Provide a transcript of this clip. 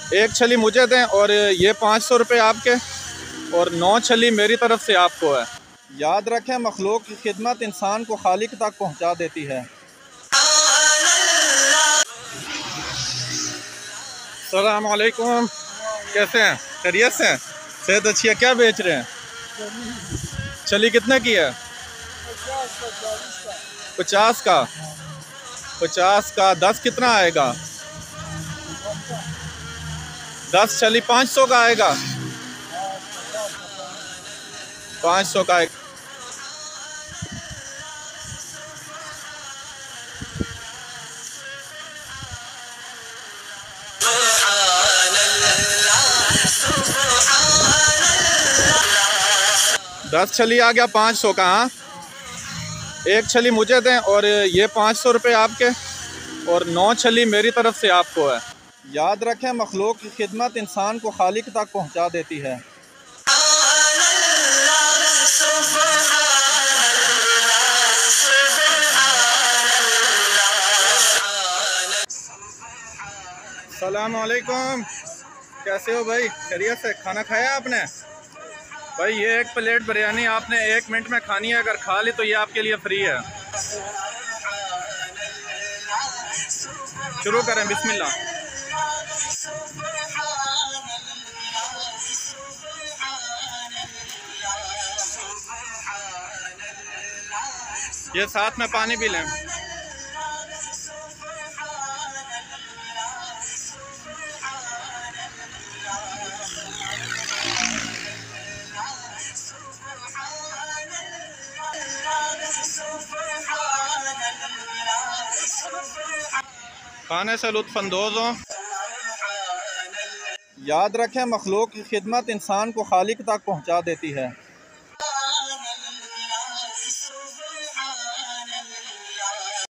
एक छली मुझे दें और ये 500 रुपये आपके और 9 छली मेरी तरफ से आपको है। याद रखें, मखलूक की खिदमत इंसान को खालिक तक पहुंचा देती है। अस्सलाम वालेकुम, कैसे हैं? खैरियत से हैं? सेहत अच्छी है? क्या बेच रहे हैं? छली कितने की है? 50 का। 50 का 10 कितना आएगा? 10 छली 500 का आएगा। 500 का आएगा। दस छली आ गया 500 का। हाँ, एक छली मुझे दें और ये 500 रुपये आपके और 9 छली मेरी तरफ से आपको है। याद रखें, मखलूक की खिदमत इंसान को खालिक तक पहुंचा देती है। अस्सलाम वालेकुम, कैसे हो भाई? खैरियत से? खाना खाया आपने? भाई ये एक प्लेट बिरयानी आपने 1 मिनट में खानी है, अगर खा ली तो ये आपके लिए फ्री है। शुरू करें, बिस्मिल्लाह। ये साथ में पानी भी लें। खाने से लुत्फ़अंदोज़ हो। याद रखें, मखलूक की खिदमत इंसान को खालिक तक पहुंचा देती है।